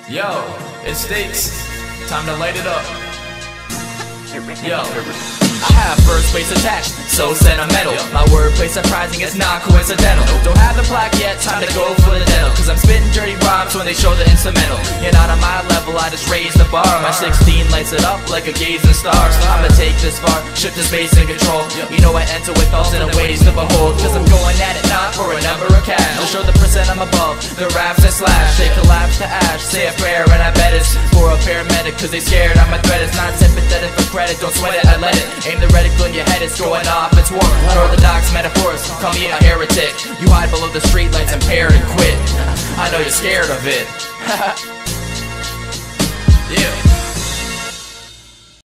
Yo, it stinks. Time to light it up. Yo, I have first place attached, so sentimental. My wordplay surprising, it's not coincidental. Don't have the plaque yet, time to go for the dental. Cause I'm spitting dirty rhymes when they show the instrumental. You're not on my level, I just raise the bar. My 16 lights it up like a gazing star. I'ma take this far, shift the space and control. You know I enter with thoughts and ways to behold. Cause I'm going at it not for a number of cash. To show the percent I'm above, the raps that slash. They collapse to ash, say a prayer and I bet it's for a paramedic. Cause they scared I'm a threat, it's not sympathetic for credit. Don't sweat it, I let it. Aim the reticle in your head, it's going off, it's war. Orthodox metaphors, call me a heretic. You hide below the streetlights, impaired and quit. I know you're scared of it. Yeah.